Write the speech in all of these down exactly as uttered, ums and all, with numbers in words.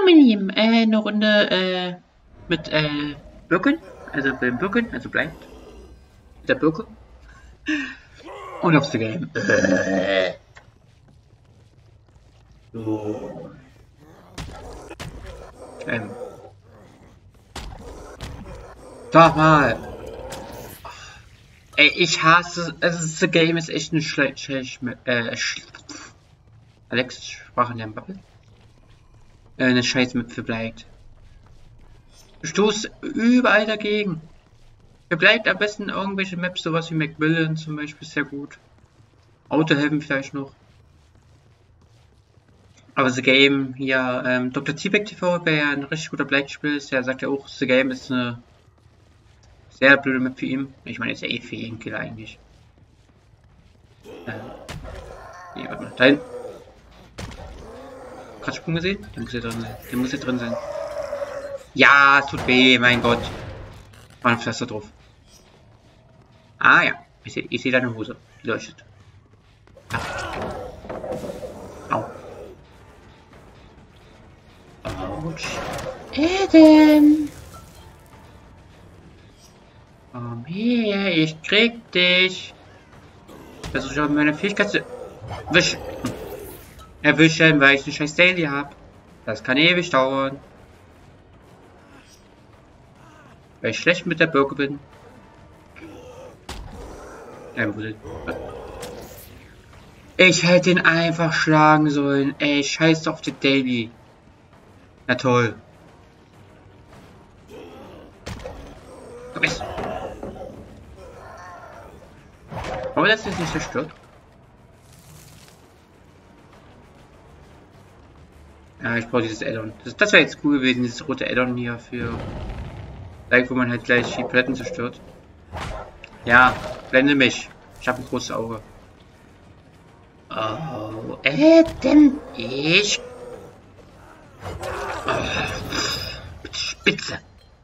meine Lieben, äh, eine Runde äh, mit äh, Birken, also beim Birken, also bleibt mit der Birke und aufs Game. Äh. So. Ähm. Doch mal. Ey, ich hasse, also das Game ist echt ein schlecht, schlecht, äh, sch Alex sprach in der Bubble. Äh, eine Scheißmap für bleibt. Du stoßt überall dagegen. Für bleibt am besten irgendwelche Maps, sowas wie Macmillan zum Beispiel, sehr gut. Autohelden vielleicht noch. Aber The Game hier, ähm, Doktor T-Bag T V wäre ja ein richtig guter Black-Spiel, der sagt ja auch, The Game ist eine sehr blöde Map für ihn. Ich meine, ist ja eh für jeden Killer eigentlich. Ähm, nee, warte mal, da hinten. Kratzsprung gesehen? Der muss hier drin sein. Der muss hier drin sein. Ja, es tut weh, mein Gott. War ein Pflaster drauf. Ah ja, ich sehe ich seh deine Hose. Die leuchtet. Ach. Au. Autsch. Eden! Komm her, ich krieg dich. Versuche ich auch meine Fähigkeit zu wischen. Erwischen, weil ich eine scheiß Daily hab. Das kann ewig dauern. Weil ich schlecht mit der Birke bin. Ich hätte ihn einfach schlagen sollen. Ey, scheiß auf die Daily. Na toll. Komm jetzt. Aber das ist nicht zerstört. Ja, ich brauche dieses Addon. Das, das wäre jetzt cool gewesen, dieses rote Addon hier für... Like, wo man halt gleich die Paletten zerstört. Ja, blende mich. Ich habe ein großes Auge. Oh, Eden, ich... Oh, Spitze.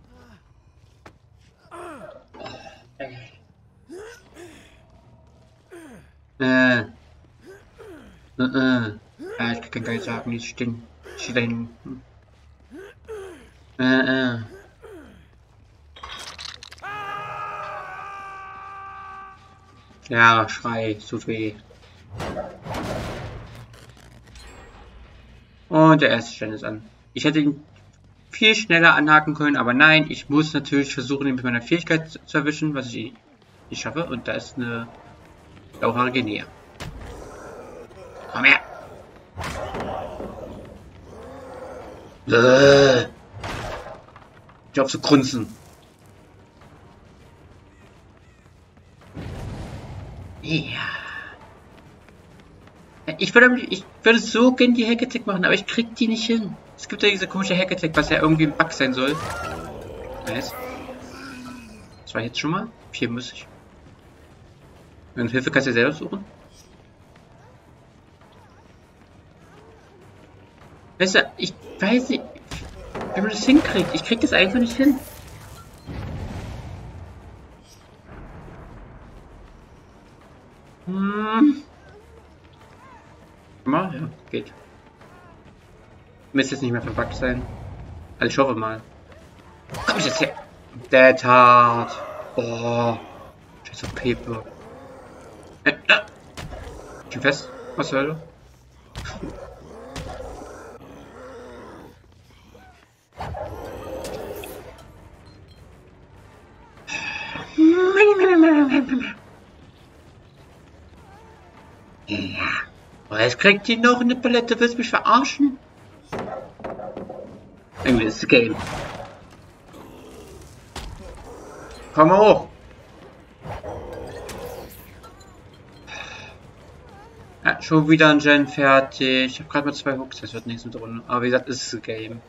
Äh. Äh, äh. Ja, ich kann gar nicht sagen, die stehen. Steht da hinten. Äh, äh. Ja, Schrei, es tut weh. Und der erste Stern ist an. Ich hätte ihn viel schneller anhaken können, aber nein, ich muss natürlich versuchen, ihn mit meiner Fähigkeit zu erwischen, was ich nicht schaffe. Und da ist eine blauhaarige näher. Komm her! Äh. Ich hoffe zu grunzen. Ja. Ich würde, ich würde so gerne die Hack-Attack machen, aber ich krieg die nicht hin. Es gibt ja diese komische Hack-Attack, was ja irgendwie ein Bug sein soll. Nice. Das war jetzt schon mal. Hier muss ich. Und Hilfe kannst du selber suchen. Weißt du, ich weiß nicht, wie man das hinkriegt. Ich krieg das einfach nicht hin. Hm. Mal, ja, geht. Müsste jetzt nicht mehr verbuggt sein. Also ich hoffe mal. Komm ich jetzt her? Der Tat. Oh. Scheiße Paper. Äh, äh. Ich bin fest. Was soll du? Ja. Oh, jetzt kriegt die noch eine Palette. Willst du mich verarschen? Irgendwie ist das Game. Komm mal hoch. Ja, schon wieder ein Gen fertig. Ich habe gerade mal zwei Hooks. Das wird nichts mit Runde. Aber wie gesagt, ist es ein Game.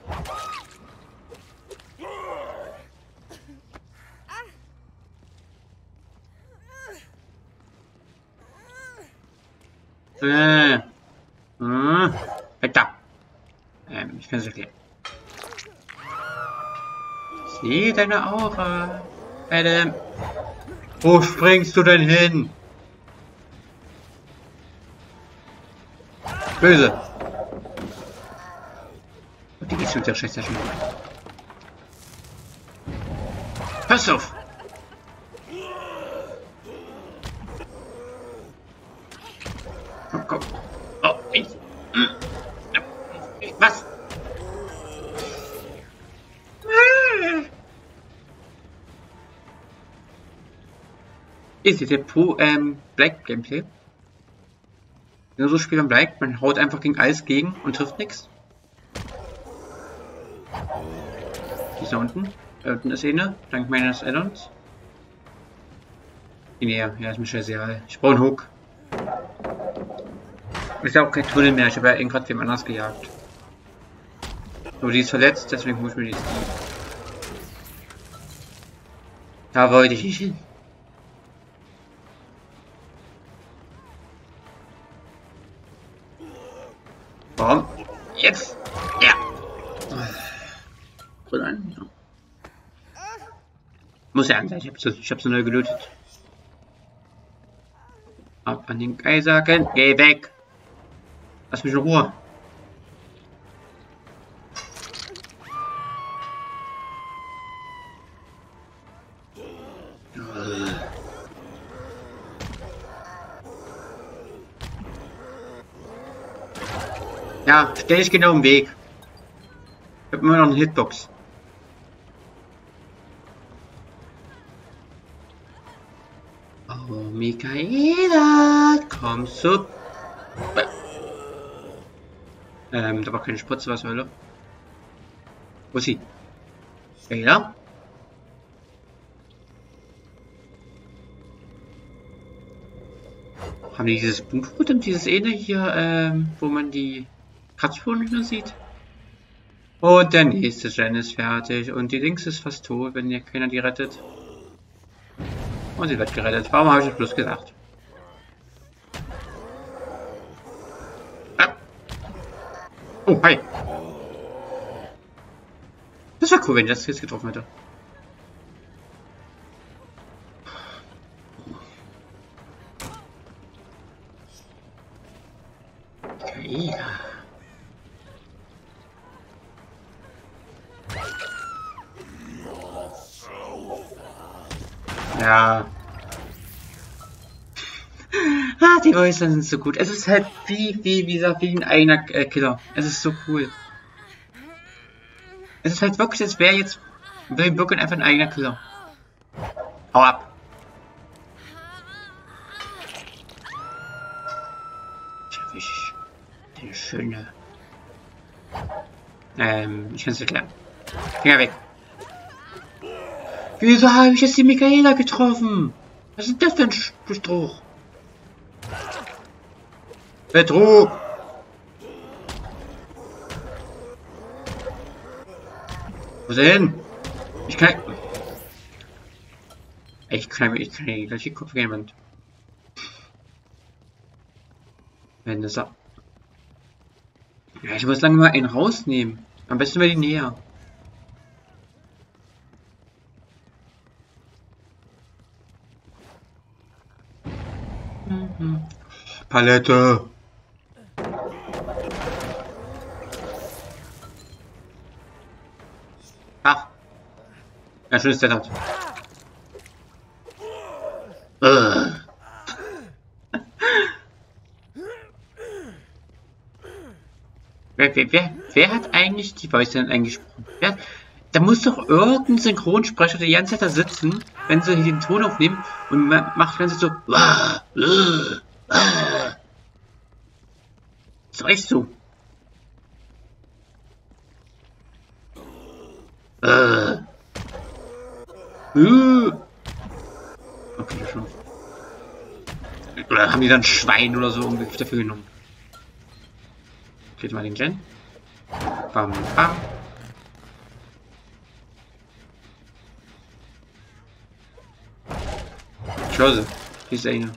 Äh. Hm. Weg da. Ähm, ich kann es erklären. Sieh deine Aura. Adam. Wo springst du denn hin? Böse. Und die geht's mit der Scheiße schon. Pass auf! Oh, komm. Oh, ich. Was? Ist jetzt der Pro ähm, Black Gameplay. Nur so spielt man Black, man haut einfach gegen alles gegen und trifft nichts. Die ist da unten. Da unten ist eine, dank meines Addons. Die näher, ja, ist mir scheißegal. Ich brauche einen Hook. Ist ja auch kein Tunnel mehr, ich habe ja irgendwann wem anders gejagt. So, die ist verletzt, deswegen muss ich mir die. Da wollte ich nicht hin. Warum? Jetzt! Ja! Gut an, ja. Muss ja an sein, ich hab's, ich hab's neu gelötet. Ab an den Geisaken, geh weg! Lass mich in Ruhe! Ja, stell dich genau im Weg. Ich hab immer noch eine Hitbox. Oh, Michaela, kommst du? Ähm, da war keine Spritze, was soll? Wo ist sie? Ja? Haben die dieses Buch und dieses eine hier, ähm, wo man die Kratzspuren nicht mehr sieht? Und der nächste Gen ist fertig und die Links ist fast tot, wenn ihr keiner die rettet. Und sie wird gerettet. Warum habe ich das bloß gesagt? Ah. Oh, hi. Das wäre cool, wenn ich das jetzt getroffen hätte. Okay. Ja. Ah, die Häuser sind so gut. Es ist halt wie, wie, wie gesagt, wie ein eigener äh, Killer. Es ist so cool. Es ist halt wirklich, als wäre jetzt William Birkin einfach ein eigener Killer. Hau ab. Ich eine schöne. Ähm, ich kann es erklären. Finger weg. Wieso habe ich jetzt die Michaela getroffen? Was ist das für ein Betrug? Betrug! Wo ist er hin? Ich kann... Ich kann ich kann die gleiche Kopf jemand. Wenn das... Ja, ich muss lange mal einen rausnehmen. Am besten mal die näher. Mhm. Palette. Ach. Ja, schön ist der dort. Uh. wer, wer, wer, wer hat eigentlich die Voice denn eingesprochen? Wer, da muss doch irgendein Synchronsprecher die ganze Zeit da sitzen, wenn sie den Ton aufnehmen und man macht die ganze Zeit so. Uh, uh, uh. Ist doch echt so. Uh. Uh. Okay, schon. Oder haben die dann Schwein oder so irgendwie dafür genommen? Geht mal den Gen. Bam, bam. Schau sie. Hier ist eine.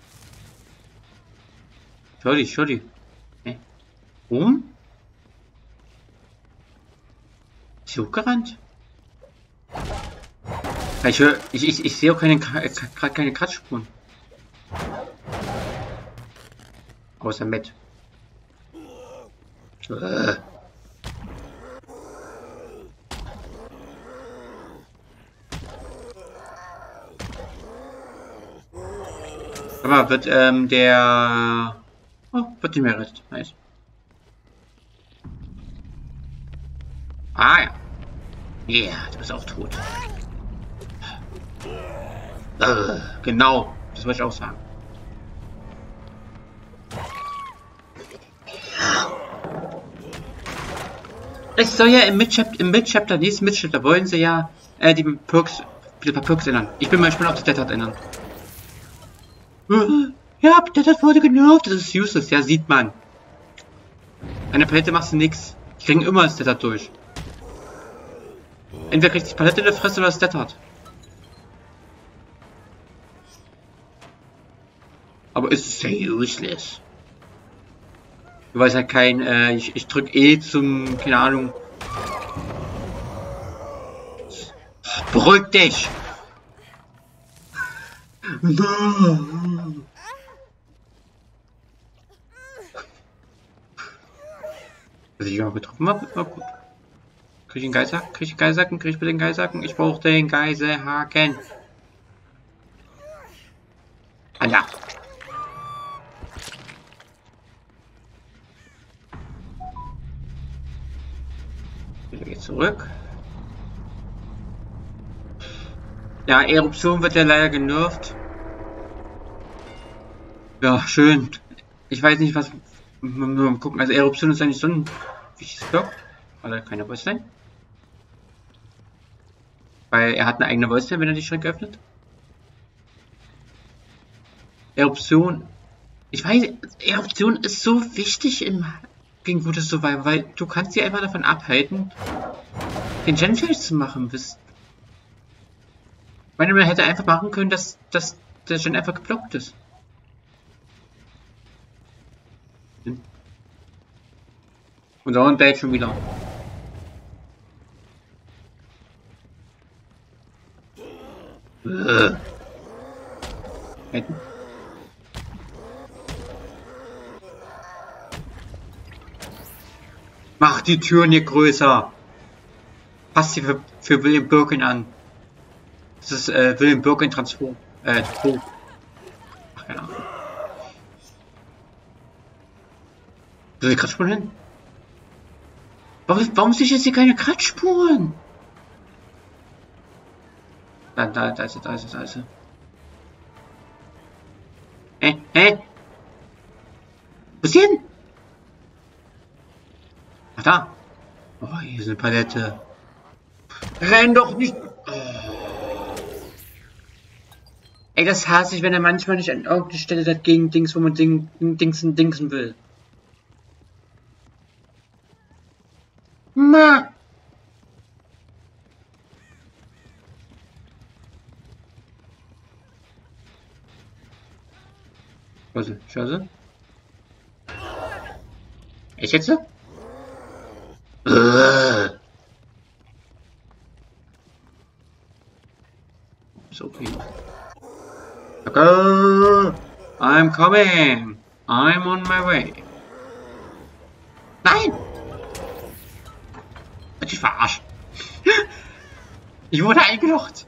Schau die, schau die. Hä? Warum? Ist sie hochgerannt? Ich höre, ich, ich, ich sehe auch keine, gerade keine Kratzspuren. Außer Matt. Äh. Aber wird ähm, der... Oh, wird nicht mehr gerettet. Nice. Ah ja. Ja, yeah, du bist auch tot. Äh, genau, das wollte ich auch sagen. Es soll ja im Mid-Chapter, im Mid-Chapter, nächsten Mid-Chapter wollen sie ja äh, die Perks, wieder ein paar Perks ändern. Ich bin mal gespannt, ob sie das ändern. Ja, das wurde genervt, das ist useless, ja, sieht man. Eine Palette machst du nix. Die kriegen immer das Stat durch. Entweder kriegt die Palette in der Fresse oder das Stat. Aber es ist sehr useless. Du weißt halt kein, äh, ich, ich drück E zum, keine Ahnung. Beruhig dich! Dass ich auch getroffen habe, war gut. Krieg ich einen Geisacken? Krieg ich einen Geisacken? Krieg ich bitte den Geisacken? Ich brauche den Geiselhaken. Alter. Wieder geht zurück. Ja, Eruption wird ja leider genervt. Ja, schön. Ich weiß nicht, was... Mal gucken. Also Eruption ist eigentlich so ein wichtiges Block. Also keine Voice-Line. Weil er hat eine eigene Voice-Line, wenn er die Schränke öffnet. Eruption. Ich weiß, Eruption ist so wichtig im gegen gutes Survival, weil du kannst sie einfach davon abhalten, den Gen-Change zu machen. Ich meine, man hätte einfach machen können, dass, dass der Gen einfach geblockt ist. Und dann bellt schon wieder. Äh. Mach die Tür nicht größer. Passt sie für, für William Birkin an. Das ist äh, William Birkin Transform. Äh, Transform. Ach, keine Ahnung. Wo sind die Kratzspuren hin? Warum, warum sehe ich jetzt hier keine Kratzspuren? Da, da, da ist sie, da ist sie, da ist sie. Hä? Hä? Wo ist die hin? Ach da. Oh, hier ist eine Palette. Renn doch nicht. Oh. Ey, das hasse ich, wenn er manchmal nicht an irgendeine Stelle dagegen Dings, wo man Ding, Dingsen, Dingsen will. Ma. Was ist? Scheiße. Ich jetzt? Uh. So okay. Okay. I'm coming. I'm on my way. Nein! Ich verarscht. Ich wurde eingelocht.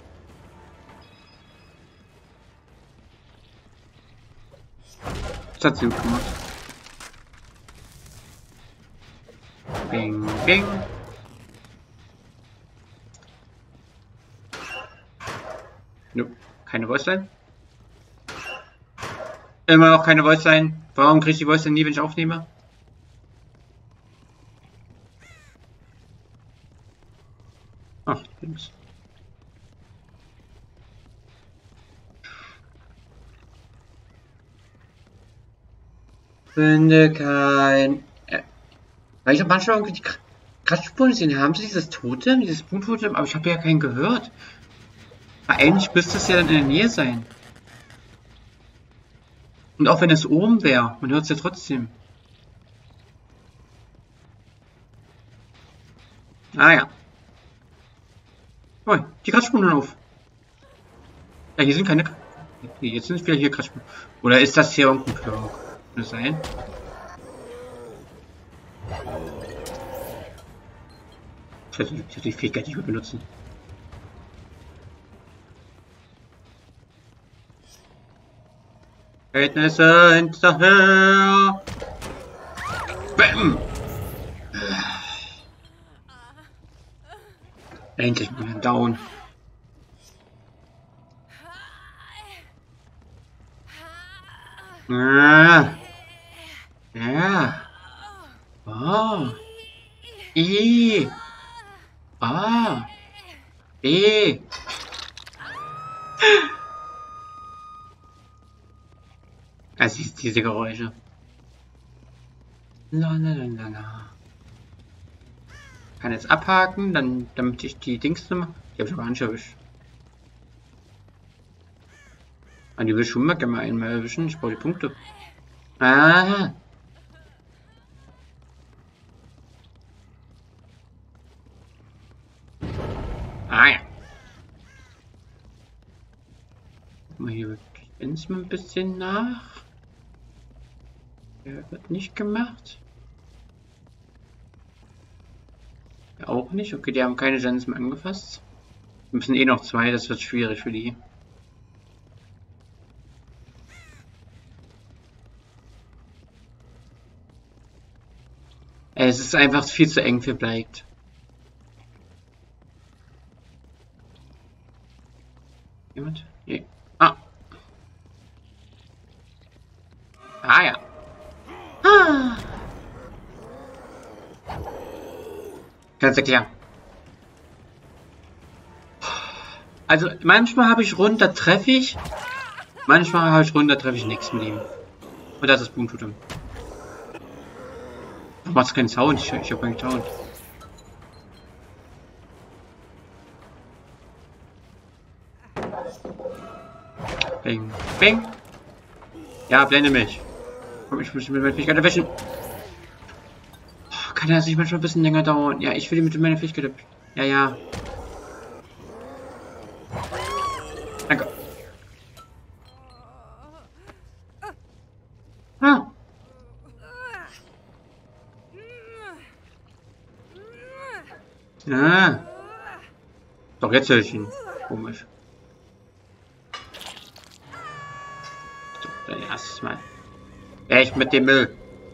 Das hat sie gut gemacht. Bing, bing. Nope. Keine Voice-Line. Immer noch keine Voice-Line. Warum kriege ich die Voice-Line nie, wenn ich aufnehme? Ach, links. Finde kein... Äh, weil ich habe manchmal irgendwie die Kratzspuren gesehen. Haben sie dieses Totem, dieses Bluttotem, aber ich habe ja keinen gehört. Aber eigentlich müsste es ja dann in der Nähe sein. Und auch wenn es oben wäre, man hört es ja trotzdem. Ah ja. Oh, die Kratzspuren auf. Ja, hier sind keine... Nee, jetzt sind wieder hier Kratzspuren. Oder ist das hier irgendein Perk? Kann das sein? Scheiße, ich hätte die Fähigkeit nicht mehr benutzen. Kenntnisse hinterher. Bäm. Endlich mal down. Ja. Ja. Oh. I. A. E. Also diese Geräusche. La la la la la. Kann jetzt abhaken, dann damit ich die Dings nochmal. Die habe ich aber nicht erwischt. Ah, die will schon mal gerne einmal erwischen. Ich brauche die Punkte. Ah. Ah ja. Mal hier ins mal ein bisschen nach. Der wird nicht gemacht. Ja, auch nicht. Okay, die haben keine Gems mehr angefasst. Wir müssen eh noch zwei, das wird schwierig für die. Es ist einfach viel zu eng für Bleibt. Jemand? Nee. Ah. Ah ja. Ah. Ganz erklären. Also manchmal habe ich rund, da treffe ich. Manchmal habe ich rund, da treffe ich nichts mit ihm. Und das ist Boom Totem. Macht keinen Sound, ich, ich habe keinen Sound. Bing, bing. Ja, blende mich. Komm, ich muss mit meiner Fähigkeit erwischen. Oh, kann das nicht manchmal ein bisschen länger dauern? Ja, ich will mit meiner Fähigkeit. Ja, ja. Danke. Ah. Ah. Doch, jetzt höre ich ihn. Komisch. So, dann erstes Mal. Echt mit dem Müll.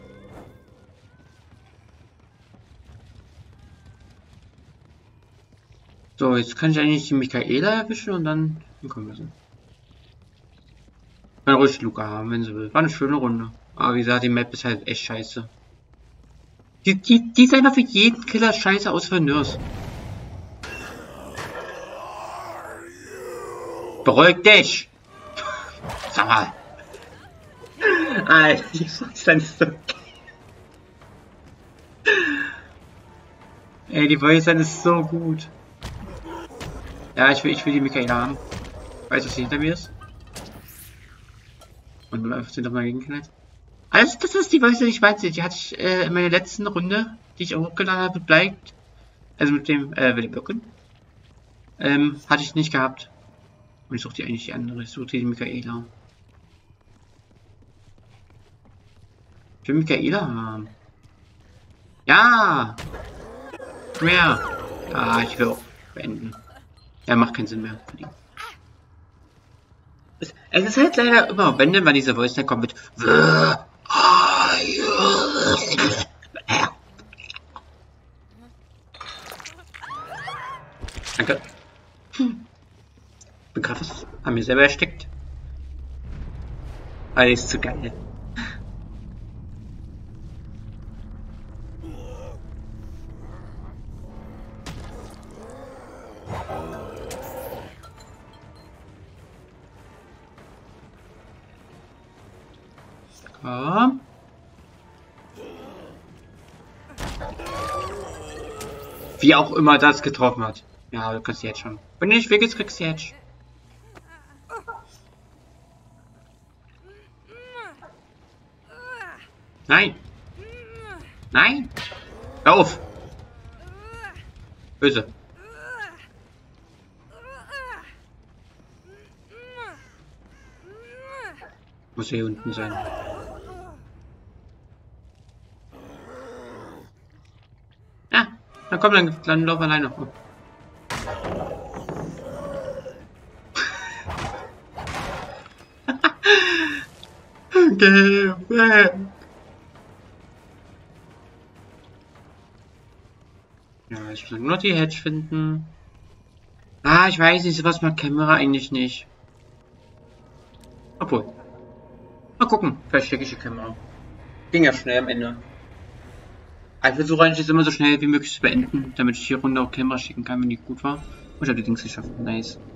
So, jetzt kann ich eigentlich die Michaela erwischen und dann kommen wir so. Kann ruhig Luca haben, wenn sie will. War eine schöne Runde. Aber wie gesagt, die Map ist halt echt scheiße. Die, die, die ist einfach für jeden Killer scheiße aus für Nurse. Beruhig dich! Sag mal. Alter, die Voice ist so. Ey, die Voice ist so gut. Ja, ich will, ich will die Michaela haben. Ich weiß, dass sie hinter mir ist. Und dann einfach sind doch mal gegengeknallt. Also, das ist die Voice, die ich meinte. Die hatte ich äh, in meiner letzten Runde, die ich auch hochgeladen habe, bleibt. Also mit dem, äh, mit dem Birken. Ähm, hatte ich nicht gehabt. Und ich suche die eigentlich die andere. Ich suche die Michaela. Ich will Michaela haben. Ja! Komm her! Ah, ich will auch beenden. Ja, macht keinen Sinn mehr für die. Es, es ist halt leider immer, wenn dann mal diese Voice dann kommt mit Danke. Hm. Bin gerade was an mir selber erstickt. Alles zu geil. Komm. Wie auch immer das getroffen hat. Ja, du kannst jetzt schon. Wenn du nicht wirklich kriegst du jetzt. Nein. Nein. Hör auf. Böse. Muss hier unten sein. Ja, dann komm, dann, dann lauf alleine. Oh. Bitte. Ja, ich will nur die Hedge finden. Ah, ich weiß nicht, was mit Kamera eigentlich nicht. Obwohl. Mal gucken, vielleicht schicke ich die Kamera. Ging ja schnell am Ende. Aber ich versuche eigentlich immer so schnell wie möglich zu beenden, damit ich die Runde auch Kamera schicken kann, wenn die gut war. Und ich habe die Dings geschafft. Nice.